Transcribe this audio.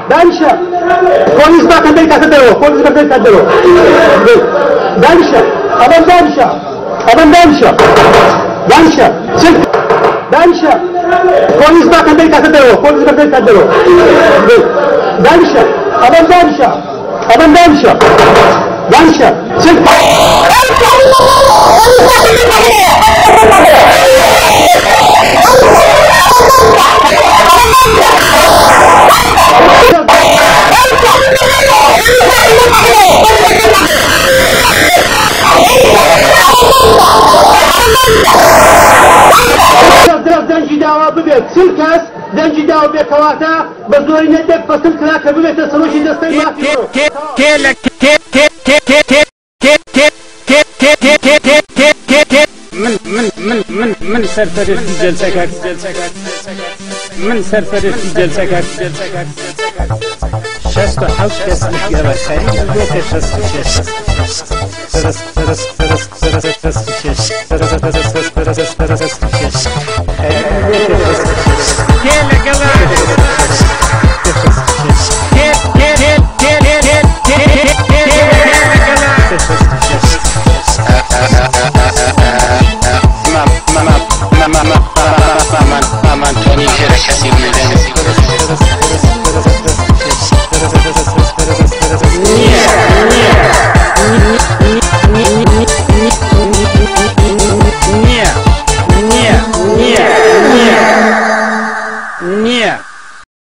دانشا polis bakın bey katılıyor polis bakın bey katılıyor دانشا adam دانشا çık دانشا polis bakın bey katılıyor polis bakın bey katılıyor دانشا adam دانشا çık دەنجی داوا ببێت چل کەس دەنجی داوا بێتەواتە بە زۆری نەدەک فەسل کرا کە ببێتە سەرۆکی دەستەی من سرفرش جلسه کرد من سرفرش جلسه کرد 67 کس دیگه خرید بوده 66 فرس